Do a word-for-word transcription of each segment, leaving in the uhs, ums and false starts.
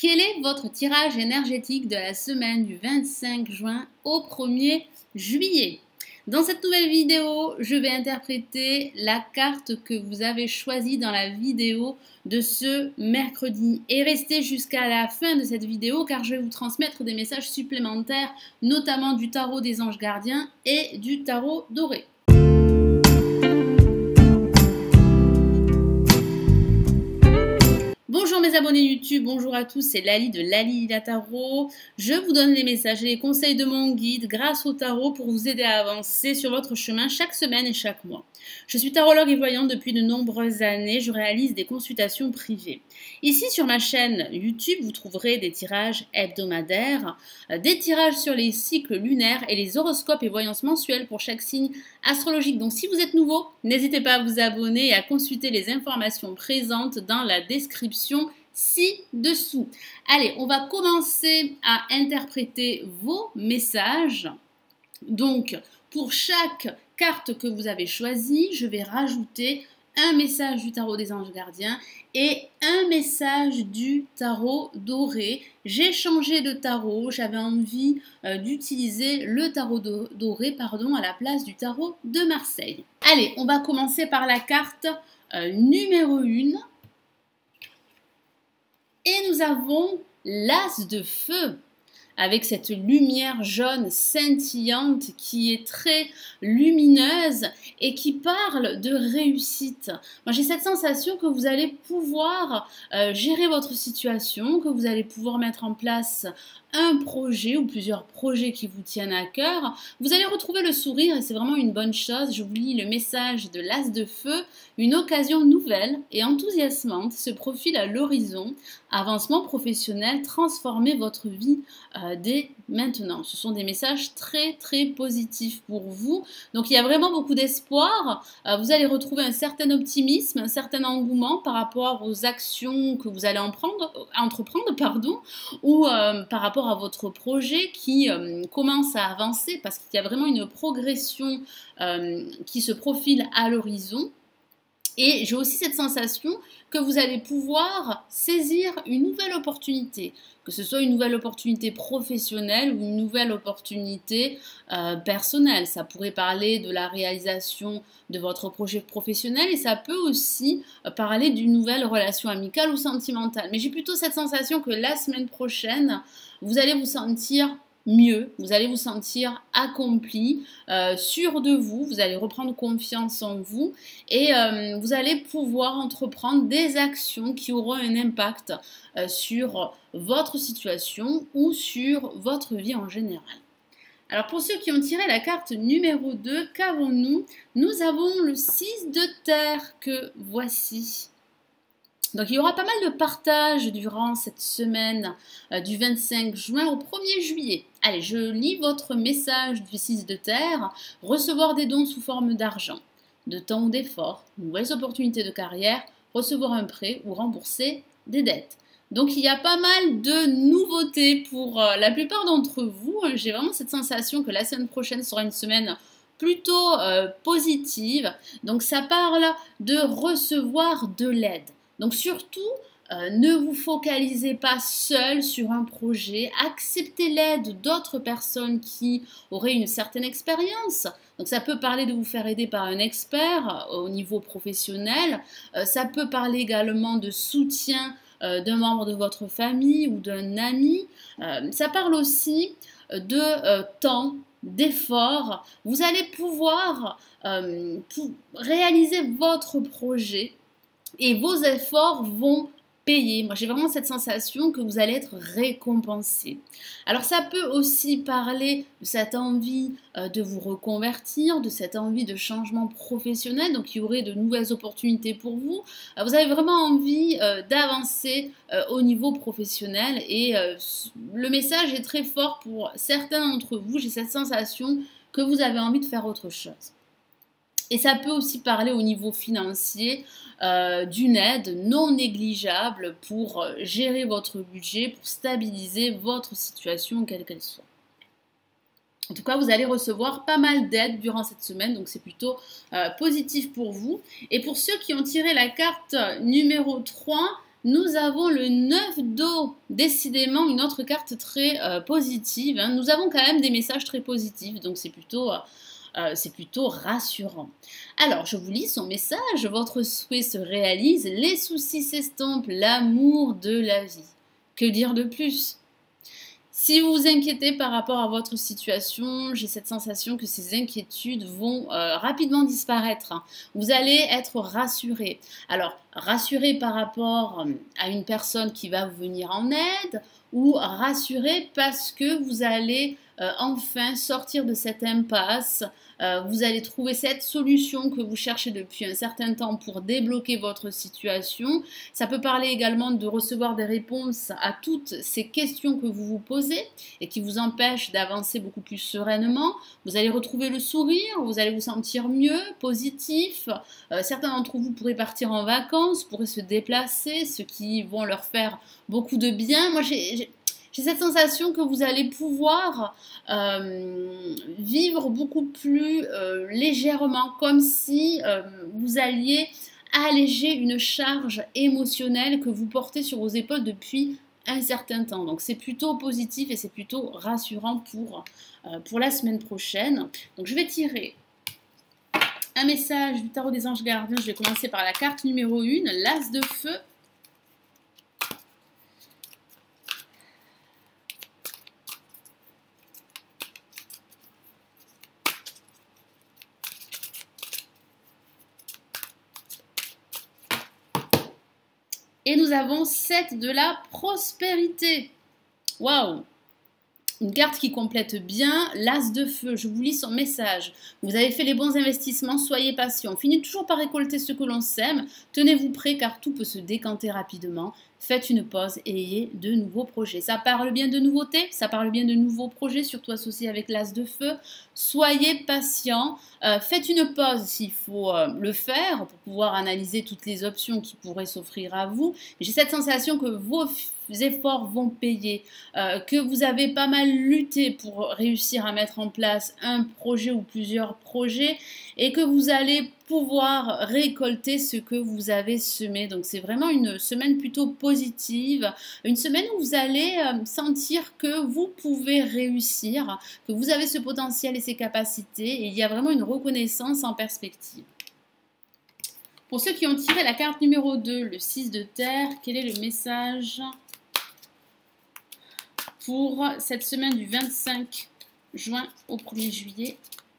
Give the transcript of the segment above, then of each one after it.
Quel est votre tirage énergétique de la semaine du vingt-cinq juin au premier juillet? Dans cette nouvelle vidéo, je vais interpréter la carte que vous avez choisie dans la vidéo de ce mercredi. Et restez jusqu'à la fin de cette vidéo car je vais vous transmettre des messages supplémentaires, notamment du tarot des anges gardiens et du tarot doré. Bonjour mes abonnés YouTube, bonjour à tous, c'est Lali de Lali Lila Tarot. Je vous donne les messages et les conseils de mon guide grâce au tarot pour vous aider à avancer sur votre chemin chaque semaine et chaque mois. Je suis tarologue et voyante depuis de nombreuses années, je réalise des consultations privées. Ici sur ma chaîne YouTube, vous trouverez des tirages hebdomadaires, des tirages sur les cycles lunaires et les horoscopes et voyances mensuelles pour chaque signe astrologique. Donc si vous êtes nouveau, n'hésitez pas à vous abonner et à consulter les informations présentes dans la description ci-dessous. Allez, on va commencer à interpréter vos messages. Donc, pour chaque carte que vous avez choisie, je vais rajouter un message du tarot des anges gardiens et un message du tarot doré. J'ai changé de tarot, j'avais envie euh, d'utiliser le tarot do doré pardon, à la place du tarot de Marseille. Allez, on va commencer par la carte euh, numéro un. Et nous avons l'as de feu, avec cette lumière jaune scintillante qui est très lumineuse et qui parle de réussite. Moi, j'ai cette sensation que vous allez pouvoir euh, gérer votre situation, que vous allez pouvoir mettre en place un projet ou plusieurs projets qui vous tiennent à cœur. Vous allez retrouver le sourire et c'est vraiment une bonne chose. Je vous lis le message de l'as de feu. Une occasion nouvelle et enthousiasmante se profile à l'horizon. Avancement professionnel, transformez votre vie euh, dès maintenant. Ce sont des messages très très positifs pour vous. Donc il y a vraiment beaucoup d'espoir. Euh, vous allez retrouver un certain optimisme, un certain engouement par rapport aux actions que vous allez en prendre, entreprendre pardon, ou euh, par rapport à votre projet qui euh, commence à avancer parce qu'il y a vraiment une progression euh, qui se profile à l'horizon. Et j'ai aussi cette sensation que vous allez pouvoir saisir une nouvelle opportunité, que ce soit une nouvelle opportunité professionnelle ou une nouvelle opportunité euh, personnelle. Ça pourrait parler de la réalisation de votre projet professionnel et ça peut aussi euh, parler d'une nouvelle relation amicale ou sentimentale. Mais j'ai plutôt cette sensation que la semaine prochaine, vous allez vous sentir mieux, vous allez vous sentir accompli, euh, sûr de vous, vous allez reprendre confiance en vous et euh, vous allez pouvoir entreprendre des actions qui auront un impact euh, sur votre situation ou sur votre vie en général. Alors pour ceux qui ont tiré la carte numéro deux, qu'avons-nous? Nous avons le six de terre que voici. Donc il y aura pas mal de partage durant cette semaine euh, du vingt-cinq juin au premier juillet. Allez, je lis votre message du six de terre. Recevoir des dons sous forme d'argent, de temps ou d'effort, nouvelles opportunités de carrière, recevoir un prêt ou rembourser des dettes. Donc il y a pas mal de nouveautés pour euh, la plupart d'entre vous. J'ai vraiment cette sensation que la semaine prochaine sera une semaine plutôt euh, positive. Donc ça parle de recevoir de l'aide. Donc surtout, euh, ne vous focalisez pas seul sur un projet, acceptez l'aide d'autres personnes qui auraient une certaine expérience. Donc ça peut parler de vous faire aider par un expert euh, au niveau professionnel, euh, ça peut parler également de soutien euh, d'un membre de votre famille ou d'un ami, euh, ça parle aussi de euh, temps, d'effort. Vous allez pouvoir euh, pour réaliser votre projet. Et vos efforts vont payer. Moi, j'ai vraiment cette sensation que vous allez être récompensé. Alors, ça peut aussi parler de cette envie euh, de vous reconvertir, de cette envie de changement professionnel. Donc, il y aurait de nouvelles opportunités pour vous. Euh, vous avez vraiment envie euh, d'avancer euh, au niveau professionnel. Et euh, le message est très fort pour certains d'entre vous. J'ai cette sensation que vous avez envie de faire autre chose. Et ça peut aussi parler au niveau financier euh, d'une aide non négligeable pour gérer votre budget, pour stabiliser votre situation quelle qu'elle soit. En tout cas, vous allez recevoir pas mal d'aides durant cette semaine, donc c'est plutôt euh, positif pour vous. Et pour ceux qui ont tiré la carte numéro trois, nous avons le neuf d'eau, décidément une autre carte très euh, positive. Hein. Nous avons quand même des messages très positifs, donc c'est plutôt, euh, c'est plutôt rassurant. Alors, je vous lis son message. Votre souhait se réalise, les soucis s'estompent, l'amour de la vie. Que dire de plus ? Si vous vous inquiétez par rapport à votre situation, j'ai cette sensation que ces inquiétudes vont euh, rapidement disparaître. Vous allez être rassuré. Alors, rassuré par rapport à une personne qui va vous venir en aide ou rassuré parce que vous allez euh, enfin sortir de cette impasse. Euh, vous allez trouver cette solution que vous cherchez depuis un certain temps pour débloquer votre situation. Ça peut parler également de recevoir des réponses à toutes ces questions que vous vous posez et qui vous empêchent d'avancer beaucoup plus sereinement. Vous allez retrouver le sourire, vous allez vous sentir mieux, positif. Euh, certains d'entre vous pourraient partir en vacances, pourraient se déplacer, ce qui vont leur faire beaucoup de bien. Moi, j'ai... J'ai cette sensation que vous allez pouvoir euh, vivre beaucoup plus euh, légèrement, comme si euh, vous alliez alléger une charge émotionnelle que vous portez sur vos épaules depuis un certain temps. Donc c'est plutôt positif et c'est plutôt rassurant pour, euh, pour la semaine prochaine. Donc je vais tirer un message du tarot des anges gardiens. Je vais commencer par la carte numéro un, l'as de feu. Et nous avons sept de la prospérité. Waouh! Une carte qui complète bien l'as de feu. Je vous lis son message. Vous avez fait les bons investissements, soyez patient. On finit toujours par récolter ce que l'on sème. Tenez-vous prêts car tout peut se décanter rapidement. Faites une pause et ayez de nouveaux projets. Ça parle bien de nouveautés, ça parle bien de nouveaux projets, surtout associés avec l'as de feu. Soyez patient. Euh, faites une pause s'il faut euh, le faire pour pouvoir analyser toutes les options qui pourraient s'offrir à vous. J'ai cette sensation que vos efforts vont payer, euh, que vous avez pas mal lutté pour réussir à mettre en place un projet ou plusieurs projets et que vous allez pouvoir récolter ce que vous avez semé. Donc c'est vraiment une semaine plutôt positive, une semaine où vous allez euh, sentir que vous pouvez réussir, que vous avez ce potentiel et ces capacités et il y a vraiment une reconnaissance en perspective. Pour ceux qui ont tiré la carte numéro deux, le six de terre, quel est le message pour cette semaine du vingt-cinq juin au premier juillet?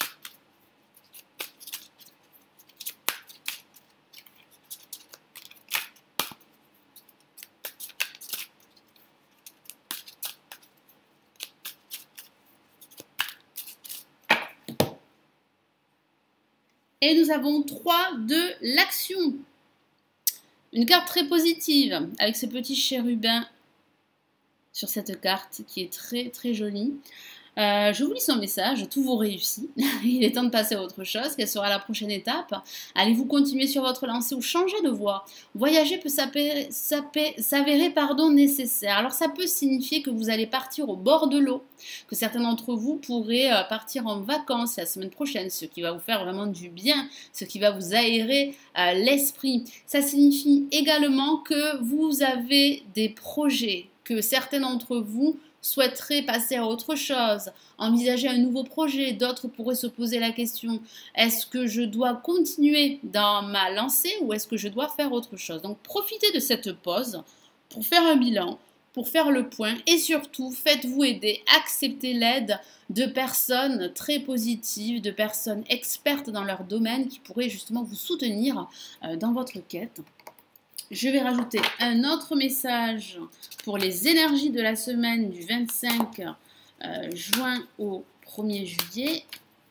Et nous avons trois de l'action. Une carte très positive avec ce petit chérubin sur cette carte qui est très très jolie. Euh, je vous lis son message, tout vous réussit. Il est temps de passer à autre chose. Quelle sera la prochaine étape? Allez-vous continuer sur votre lancée ou changer de voie? Voyager peut s'avérer pardon, nécessaire. Alors ça peut signifier que vous allez partir au bord de l'eau, que certains d'entre vous pourraient partir en vacances la semaine prochaine, ce qui va vous faire vraiment du bien, ce qui va vous aérer euh, l'esprit. Ça signifie également que vous avez des projets, que certains d'entre vous souhaiteraient passer à autre chose, envisager un nouveau projet. D'autres pourraient se poser la question, est-ce que je dois continuer dans ma lancée ou est-ce que je dois faire autre chose? Donc profitez de cette pause pour faire un bilan, pour faire le point et surtout faites-vous aider, acceptez l'aide de personnes très positives, de personnes expertes dans leur domaine qui pourraient justement vous soutenir dans votre quête. Je vais rajouter un autre message pour les énergies de la semaine du vingt-cinq juin au premier juillet.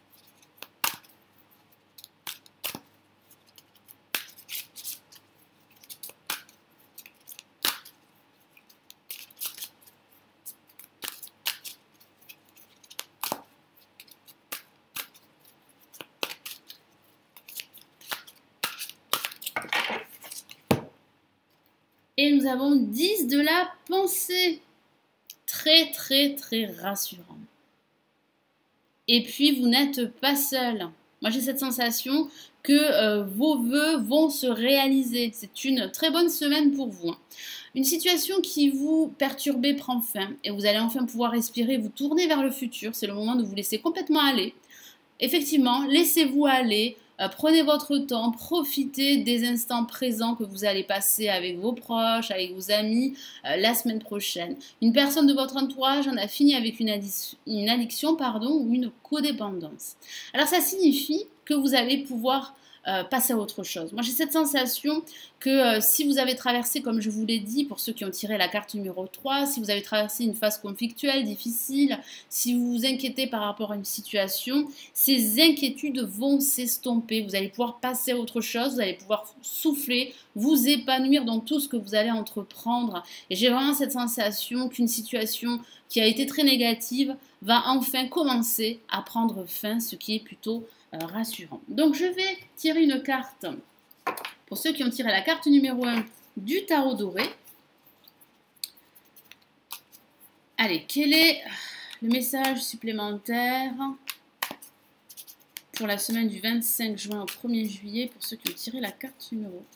Et nous avons dix de la pensée. Très, très, très rassurant. Et puis, vous n'êtes pas seul. Moi, j'ai cette sensation que euh, vos vœux vont se réaliser. C'est une très bonne semaine pour vous. Hein. Une situation qui vous perturbait prend fin et vous allez enfin pouvoir respirer, vous tourner vers le futur. C'est le moment de vous laisser complètement aller. Effectivement, laissez-vous aller, euh, prenez votre temps, profitez des instants présents que vous allez passer avec vos proches, avec vos amis euh, la semaine prochaine. Une personne de votre entourage en a fini avec une, addiction, une addiction pardon, ou une codépendance. Alors ça signifie que vous allez pouvoir euh, passer à autre chose. Moi j'ai cette sensation que euh, si vous avez traversé, comme je vous l'ai dit, pour ceux qui ont tiré la carte numéro trois, si vous avez traversé une phase conflictuelle, difficile, si vous vous inquiétez par rapport à une situation, ces inquiétudes vont s'estomper. Vous allez pouvoir passer à autre chose, vous allez pouvoir souffler, vous épanouir dans tout ce que vous allez entreprendre. Et j'ai vraiment cette sensation qu'une situation qui a été très négative va enfin commencer à prendre fin, ce qui est plutôt euh, rassurant. Donc je vais tirer une carte pour ceux qui ont tiré la carte numéro un du tarot doré. Allez, quel est le message supplémentaire pour la semaine du vingt-cinq juin au premier juillet pour ceux qui ont tiré la carte numéro un?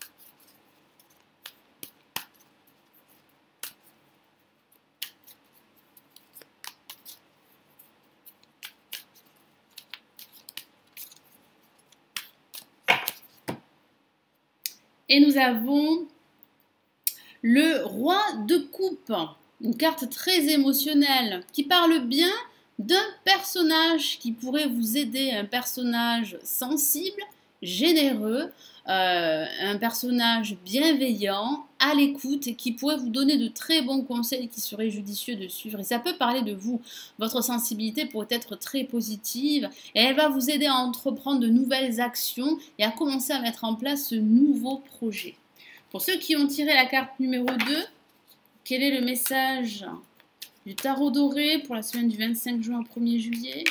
Et nous avons le roi de coupe, une carte très émotionnelle qui parle bien d'un personnage qui pourrait vous aider, un personnage sensible, généreux, euh, un personnage bienveillant, à l'écoute et qui pourrait vous donner de très bons conseils qui seraient judicieux de suivre. Et ça peut parler de vous. Votre sensibilité pourrait être très positive et elle va vous aider à entreprendre de nouvelles actions et à commencer à mettre en place ce nouveau projet. Pour ceux qui ont tiré la carte numéro deux, quel est le message du tarot doré pour la semaine du vingt-cinq juin au premier juillet?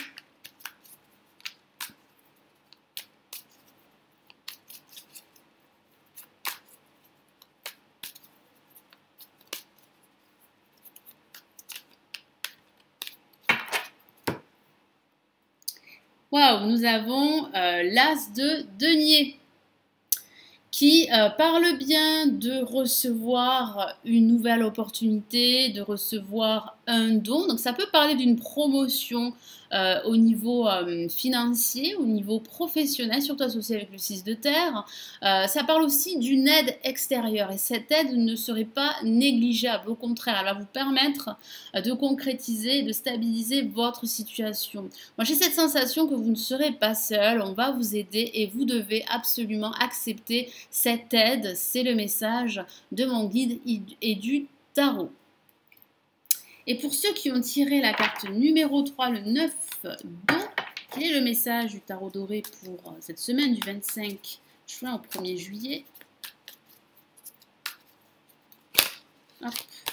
Waouh, nous avons euh, l'as de denier qui euh, parle bien de recevoir une nouvelle opportunité, de recevoir un don. Donc ça peut parler d'une promotion euh, au niveau euh, financier, au niveau professionnel, surtout associé avec le six de terre. Euh, ça parle aussi d'une aide extérieure et cette aide ne serait pas négligeable. Au contraire, elle va vous permettre euh, de concrétiser et de stabiliser votre situation. Moi, j'ai cette sensation que vous ne serez pas seul, on va vous aider et vous devez absolument accepter cette aide. C'est le message de mon guide et du tarot. Et pour ceux qui ont tiré la carte numéro trois, le neuf don, quel est le message du tarot doré pour cette semaine du vingt-cinq juin au premier juillet? Hop.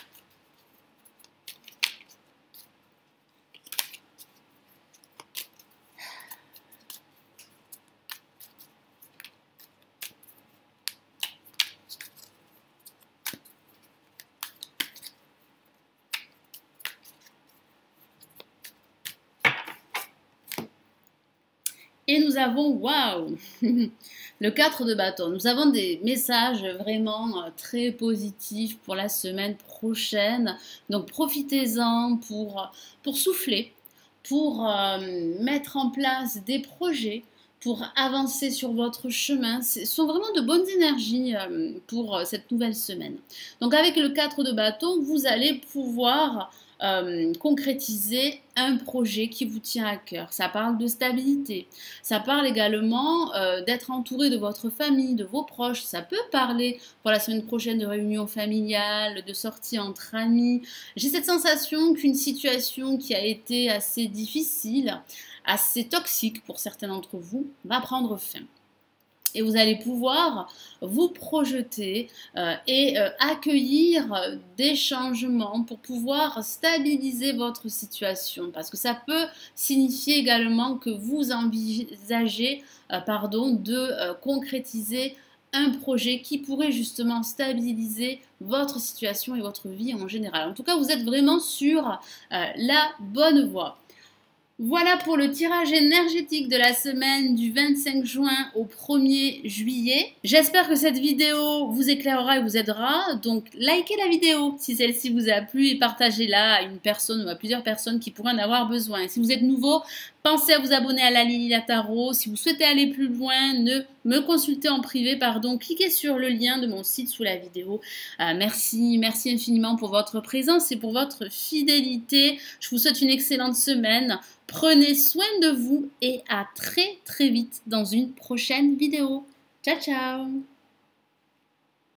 Et nous avons, waouh, le quatre de bâton. Nous avons des messages vraiment très positifs pour la semaine prochaine. Donc profitez-en pour, pour souffler, pour euh, mettre en place des projets, pour avancer sur votre chemin. Ce sont vraiment de bonnes énergies euh, pour cette nouvelle semaine. Donc avec le quatre de bâton, vous allez pouvoir Euh, concrétiser un projet qui vous tient à cœur. Ça parle de stabilité. Ça parle également euh, d'être entouré de votre famille, de vos proches. Ça peut parler pour la semaine prochaine de réunions familiales, de sorties entre amis. J'ai cette sensation qu'une situation qui a été assez difficile, assez toxique pour certains d'entre vous, va prendre fin. Et vous allez pouvoir vous projeter euh, et euh, accueillir des changements pour pouvoir stabiliser votre situation. Parce que ça peut signifier également que vous envisagez euh, pardon, de euh, concrétiser un projet qui pourrait justement stabiliser votre situation et votre vie en général. En tout cas, vous êtes vraiment sur euh, la bonne voie. Voilà pour le tirage énergétique de la semaine du vingt-cinq juin au premier juillet. J'espère que cette vidéo vous éclairera et vous aidera. Donc, likez la vidéo si celle-ci vous a plu et partagez-la à une personne ou à plusieurs personnes qui pourraient en avoir besoin. Et si vous êtes nouveau, pensez à vous abonner à la Lily La Tarot. Si vous souhaitez aller plus loin, ne me consulter en privé, pardon, cliquez sur le lien de mon site sous la vidéo. Euh, merci, merci infiniment pour votre présence et pour votre fidélité. Je vous souhaite une excellente semaine. Prenez soin de vous et à très très vite dans une prochaine vidéo. Ciao ciao!